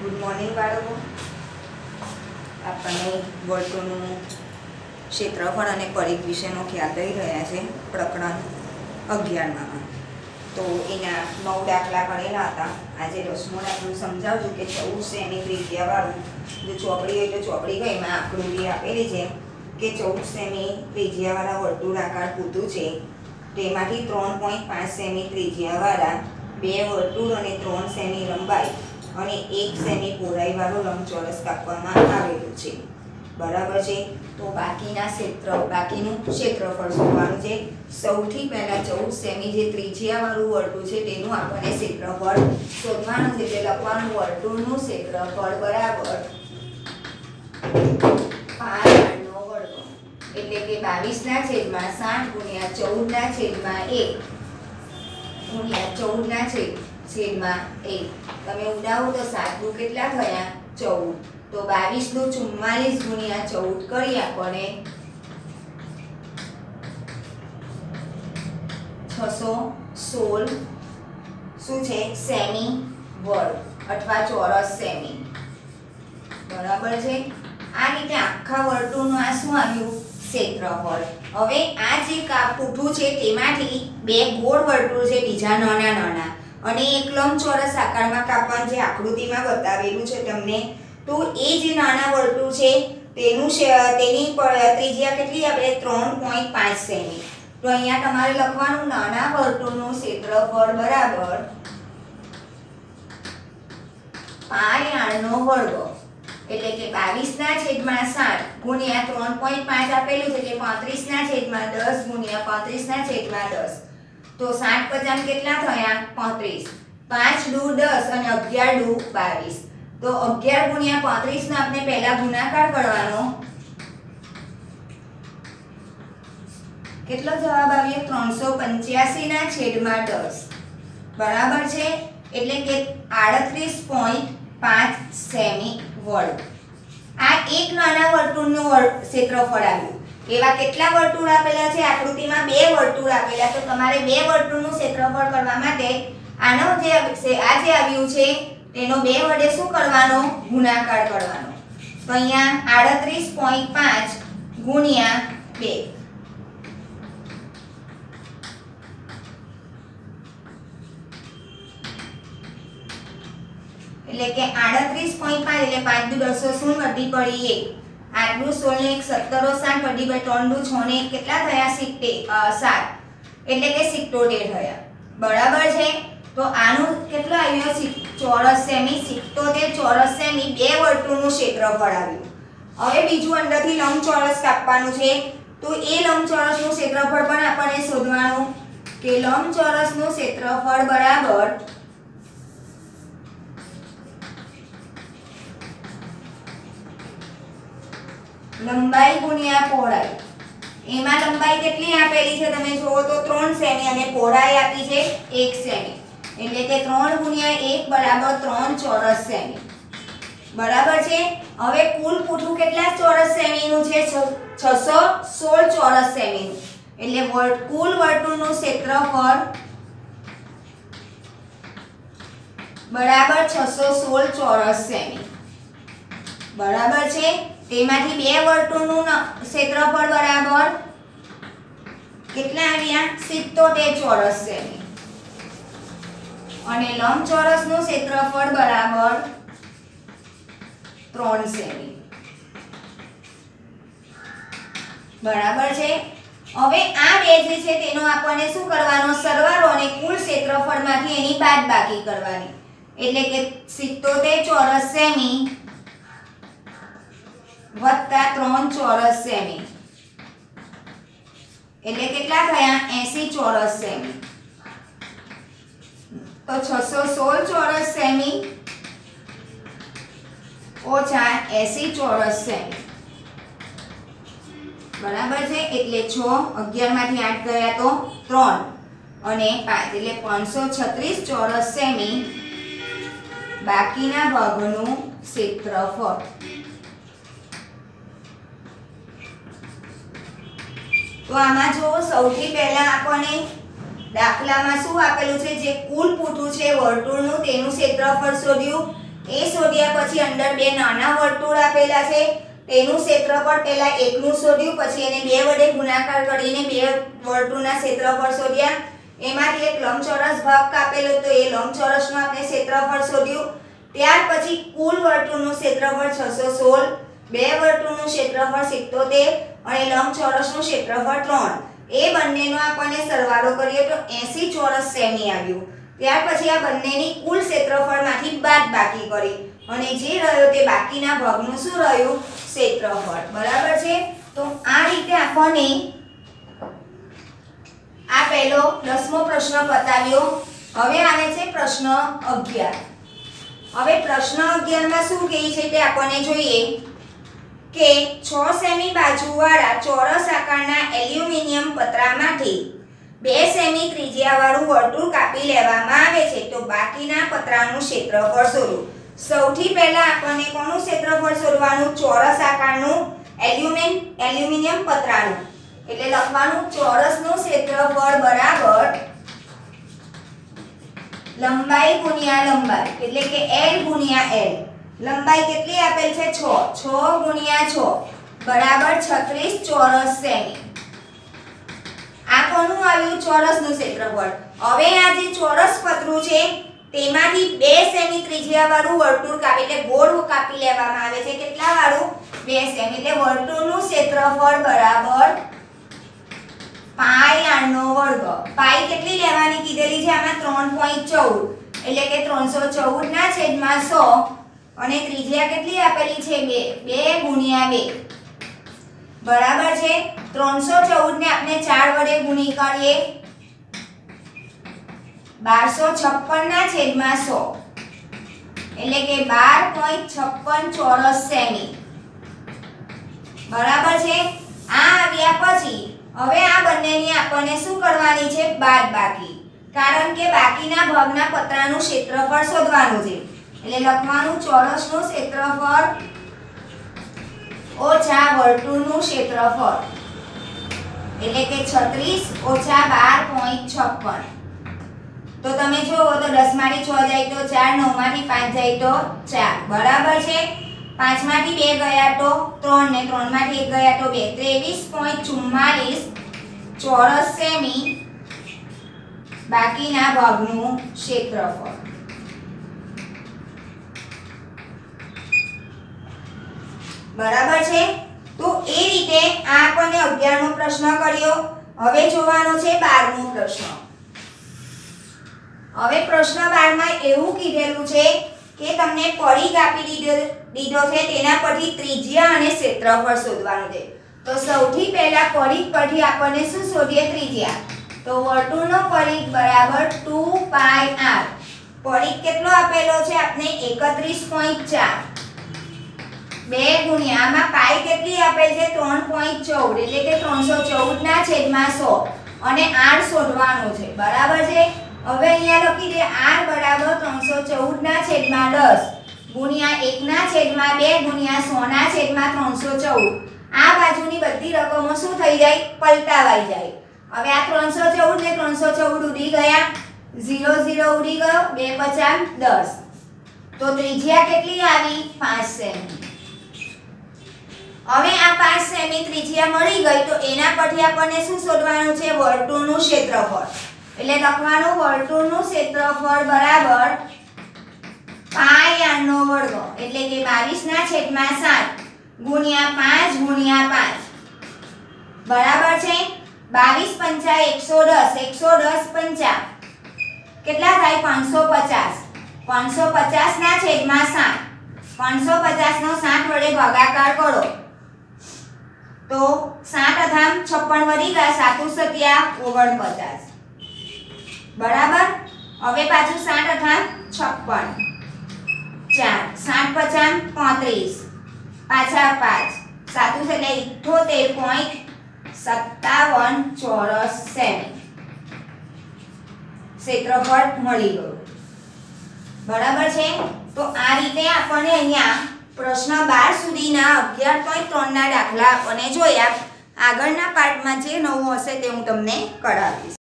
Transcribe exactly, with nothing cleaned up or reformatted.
Good morning બાળકો. આપણને વર્તુળનું ક્ષેત્રફળ અને પરિઘ વિશેનો ખ્યાલ લઈ રહ્યા છે પ્રકરણ અગિયારમાં. તો એના નવ દાખલા કરેલા હતા. આજે દસમો દાખલો સમજાવજો કે ચૌદ સેમી ત્રિજ્યાવાળું, જો ચોપડી હોય તો ચોપડી ગઈ એમાં આકૃતિ આપેલી છે કે ચૌદ સેમી ત્રિજ્યાવાળા વર્તુળાકાર પૂતું છે, તેમાંથી ત્રણ પોઈન્ટ પાંચ સેમી ત્રિજ્યાવાળા બે વર્તુળ અને ત્રણ સેમી લંબાઈ અને એક સેમી પહોળાઈવાળો લંબચોરસ કાપવામાં આવેલું છે. બરાબર છે. તો બાકીના ક્ષેત્ર બાકીનું ક્ષેત્રફળ શોધવાનું છે. સૌથી પહેલા ચૌદ સેમી જે ત્રિજ્યાવાળું વર્તુળ છે તેનું આપણને ક્ષેત્રફળ શોધવાનું છે. એટલે લખવાનું વર્તુળનું ક્ષેત્રફળ બરાબર પાંચ નો વર્ગ એટલે કે બાવીસ ના છેદમાં સાત ગુણ્યા ચૌદ ના છેદમાં એક ગુણ્યા ચૌદ ના છેદમાં એક. તમે ઉડાવો તો સાત દુ કેટલા થયા? ચૌદ. તો બાવીસ નું ચુમ્માલીસ ગુણ્યા ચૌદ કરી આપણને છસો સોળ શું છે? સેમી વર્ગ અથવા ચોરસ સેમી. બરાબર છે. આ રીતે આખા વર્તુળનું આ શું આવ્યું? ક્ષેત્રફળ. હવે આ જે પૂઠું છે તેમાંથી બે ગોળ વર્તુળ છે, બીજા નાના નાના, અને એક લંબચોરસ આકારમાં કાપવાનું જે આકૃતિમાં બતાવેલું છે તમને. તો એ જે નાના વર્તુળ છે તેનું તેની ત્રિજ્યા કેટલી આપે? ત્રણ પોઈન્ટ પાંચ સેમી. તો અહીંયા તમારે લખવાનું નાના વર્તુળનું ક્ષેત્રફળ બરાબર પાય નો વર્ગ એટલે કે બાવીસ ના છેદમાં સાત ગુણ્યા ત્રણ પોઈન્ટ પાંચ આપેલું છે એટલે પાંત્રીસ ના છેદમાં દસ ગુણ્યા પાંત્રીસ ના છેદમાં દસ. તો સાત પચાસ કેટલા થયા? પાંત્રીસ. પાંચ દુ દસ અને અગિયાર દુ બાવીસ. તો અગિયાર ગુણ્યા પાંત્રીસ નો આપણે પહેલા ગુણાકાર કરવાનો. કેટલો જવાબ આવ્યો? ત્રણસો પંચ્યાસી ના છેદમાં દસ. બરાબર છે. એટલે કે આડત્રીસ પોઈન્ટ પાંચ સેમી વર્ગ. આ એક નાના વર્તુળનું ક્ષેત્રફળ આવ્યું. એવા કેટલા વર્તુળ આપેલા છે આકૃતિમાં? બે વર્તુળ આપેલા. તો તમારે બે વર્તુળનું ક્ષેત્રફળ કરવા માટે આનો જે આ જે આવ્યું છે તેનો બે વડે શું કરવાનો? ગુણાકાર કરવાનો. તો અહીંયા આડત્રીસ પોઈન્ટ પાંચ ગુણ્યા બે એટલે કે આડત્રીસ પોઈન્ટ પાંચ એટલે પાંચ દુ દસો શું વધી પડી? એક. આઠ દુ સોળ ને એક સત્તરો સાત વધી પડી ત્રણ દુ છ ને એક કેટલા થયા? સિત્તેર સાત એટલે કે સિત્તોતેર થયા. બરાબર છે. તો આનું કેટલું આવ્યું? ચોરસ સેમી. સિત્તોતેર ચોરસ સેમી બે વર્તુળનું ક્ષેત્રફળ આવ્યું. હવે બીજું અંદરથી લંબચોરસ કાપવાનું છે. તો એ લંબચોરસનું ક્ષેત્રફળ પણ આપણને શોધવાનું કે લંબચોરસનું ક્ષેત્રફળ બરાબર લંબાઈ ગુણ્યા પહોળાઈ. એમાં લંબાઈ કેટલી આપેલી છે તમે જુઓ તો ત્રણ સેમી અને પહોળાઈ આપી છે એક સેમી. એટલે કે ત્રણ ગુણ્યા એક બરાબર ત્રણ ચોરસ સેમી. બરાબર છે. હવે કુલ પૂઠું કેટલા ચોરસ સેમીનું છે? છસો સોળ ચોરસ સેમીનું. એટલે કુલ વર્તુળનું ક્ષેત્રફળ બરાબર છસો સોળ ચોરસ સેમી. બરાબર છે. તેમાંથી બે વર્તુળનું ક્ષેત્રફળ બરાબર કેટલા આવ્યા? સિત્તોતેર ચોરસ સેમી. અને લંબચોરસનું ક્ષેત્રફળ બરાબર ત્રણ સેમી. બરાબર છે. હવે આ બે જે છે તેનો આપણને શું કરવાનો? સરવાળો અને કુલ ક્ષેત્રફળમાંથી એની બાદબાકી કરવાની. એટલે કે સિત્તોતેર ચોરસ સેમી વત્તા ત્રણ ચોરસ સેમી એટલે કેટલા થયા? એંસી ચોરસ સેમી. તો છસો સોળ ચોરસ સેમી ઓછા એંસી ચોરસ સેમી. બરાબર છે. એટલે છ અગિયાર માંથી આઠ ગયા તો ત્રણ અને પાંચ એટલે પાંચસો છત્રીસ ચોરસ સેમી બાકીના ભાગનું ક્ષેત્રફળ. તો આમાં જો સૌથી પહેલા આપણને દાખલામાં શું આપેલું છે? જે કુલ પૂઠું છે વર્તુળનું તેનું ક્ષેત્રફળ શોધ્યું એ શોધ્યા પછી અંદર બે નાના વર્તુળ આપેલા છે તેનું ક્ષેત્રફળ પહેલા એકનું શોધ્યું, પછી એને બે વડે ગુણાકાર કરીને બે વર્તુળના ક્ષેત્રફળ શોધ્યા, એમાંથી એક લંબચોરસ ભાગ કાપેલો તો એ લંબચોરસનું આપણે ક્ષેત્રફળ શોધ્યું, ત્યાર પછી કુલ વર્તુળનું ક્ષેત્રફળ છસો સોળ, બે વર્તુળનું ક્ષેત્રફળ સિત્તોતેર અને લંબચોરસનું ક્ષેત્રફળ ત્રણ, એ બંનેનો આપણને સરવાળો કરીએ તો એંસી ચોરસ સેમી આવ્યું। ત્યાર પછી આ બંનેની કુલ ક્ષેત્રફળમાંથી બાદબાકી કરી અને જે રહ્યો તે બાકીના ભાગનું શું રહ્યું? ક્ષેત્રફળ। બરાબર છે। તો આ રીતે આપણને આ પહેલો દસમો પ્રશ્ન પતાવ્યો। હવે આવે છે પ્રશ્ન અગિયાર। હવે પ્રશ્ન અગિયાર માં શું કહે છે તે આપણને જોઈએ કે છ સેમી બાજુવાળા ચોરસ આકારના એલ્યુમિનિયમ પતરામાંથી બે સેમી ત્રિજ્યાવાળું વર્તુળ કાપી લેવામાં આવે છે તો બાકીના પતરાનું ક્ષેત્રફળ શોધો। સૌથી પહેલા આપણને કોનું ક્ષેત્રફળ શોધવાનું? ચોરસ આકારનું એલ્યુમિન એલ્યુમિનિયમ પતરાનું, એટલે લખવાનું ચોરસનું ક્ષેત્રફળ બરાબર લંબાઈ ગુણ્યા લંબાઈ, એટલે કે L ગુણ્યા L। લંબાઈ કેટલી આપેલ છે? છ, છ ગુણ્યા છ બરાબર છત્રીસ ચોરસ સેમી। આ કોનું આવ્યું? ચોરસનું ક્ષેત્રફળ। હવે આ જે ચોરસ પતરું છે તેમાંથી બે સેમી ત્રિજ્યા વાળું વર્તુળ કાપી એટલે ગોળ કાપી લેવામાં આવે છે। કેટલા વાળું? બે સેમી, એટલે વર્તુળનું ક્ષેત્રફળ બરાબર પાઈ આર નો વર્ગ। પાઈ કેટલી લેવાની કીધેલી છે આમાં? ત્રણ પોઈન્ટ ચૌદ, એટલે કે ત્રણસો ચૌદ ના છેદમાં સો અને ત્રિજ્યા કેટલી આપેલી છે? બે, બે ગુણ્યા બે બરાબર છે। ત્રણસો ચૌદ ને આપણે ચાર વડે ગુણી કરીએ, બારસો છપ્પન ના છેદમાં સો, એટલે કે બાર પોઈન્ટ છપ્પન ચોરસ સેમી। બરાબર છે। આ આવ્યા પછી હવે આ બંનેની આપણને શું કરવાની છે? બાદબાકી, કારણ કે બાકીના ભાગના પતરાનું ક્ષેત્રફળ શોધવાનું છે, એટલે લખવાનું ચોરસનું ક્ષેત્રફળ ઓછા વર્તુળનું ક્ષેત્રફળ, એટલે કે છત્રીસ ઓછા બાર પોઈન્ટ છપ્પન। તો તમે જોવો તો દસ માંથી છ જાય તો ચાર, નવ માંથી પાંચ જાય તો ચાર, બરાબર છે। પાંચ માંથી બે ગયા તો ત્રણ ને ત્રણ માંથી એક ગયા તો બે, ત્રેવીસ પોઈન્ટ ચુમ્માલીસ ચોરસ સેમી બાકીના ભાગનું ક્ષેત્રફળ। બરાબર છે। તો એ રીતે આ આપણને અગિયાર મો પ્રશ્ન કર્યો। હવે જોવાનો છે બાર મો પ્રશ્ન। હવે પ્રશ્ન બાર માં એવું કીધેલું છે કે તમને પરિઘ આપી દીધો દીધો છે તેના પરથી ત્રિજ્યા અને ક્ષેત્રફળ શોધવાનું છે। તો સૌથી પહેલા પરિઘ પરથી આપણને શું શોધીએ? ત્રિજ્યા। તો વર્તુળનો પરિઘ બરાબર ટુ પાઈ આર। પરિઘ કેટલો આપેલો છે આપણે? એકત્રીસ પોઈન્ટ ચાર, બે ગુણ્યા આમાં પાઈ કેટલી આપેલ છે? ત્રણ પોઈન્ટ ચૌદ, એટલે કે ત્રણસો ચૌદ ના છેદમાં સો અને આર શોધવાનું છે, બરાબર છે। હવે અહીંયા લખી દે r બરાબર ત્રણસો ચૌદ ના છેદમાં દસ ગુણ્યા એક ના છેદમાં બે ગુણ્યા સો ના છેદમાં ત્રણસો ચૌદ। આ બાજુની બધી રકમો શું થઈ જાય? પલટાવાઈ જાય। હવે આ ત્રણસો ચૌદ ને ત્રણસો ચૌદ ઉડી ગયા, ઝીરો ઝીરો ઉડી ગયો, બે પચાસ દસ, તો ત્રિજ્યા કેટલી આવી? પાંચ સેમી। હવે આ પાંચ સેમી ત્રિજ્યા મળી ગઈ તો એના પરથી આપણને શું શોધવાનું છે? વર્તુળનું ક્ષેત્રફળ, એટલે લખવાનું વર્તુળનું ક્ષેત્રફળ બરાબર પાઈ આર નો વર્ગ, એટલે કે બાવીસ ના છેદમાં સાત ગુણ્યા પાંચ ગુણ્યા પાંચ, બરાબર છે। બાવીસ પંચા એકસો દસ, એકસો દસ પંચા કેટલા થાય? પાંચસો પચાસ, પાંચસો પચાસ ના છેદમાં સાત, પાંચસો પચાસ નો સાત વડે ભાગાકાર કરો તો સાત અઠામ છપ્પન વધી ગયા, સાતુ સત્યા ઓગણપચાસ, બરાબર। હવે પાછું સાત અઠામ છપ્પન, ચાર, સાત પચાસ પાંત્રીસ, પાછા પાંચ, સાતુ સત્યા ઇઠ્ઠોતેર પોઈન્ટ સત્તાવન ચોરસ સેમી ક્ષેત્રફળ મળી ગયું, બરાબર છે। તો આ રીતે આપણને અહીંયા પ્રશ્ન બાર સુધીના અગિયાર પોઈન્ટ ત્રણ ના દાખલા આપણને જોયા। આગળના પાર્ટમાં જે નવું હશે તે હું તમને કરાવીશ।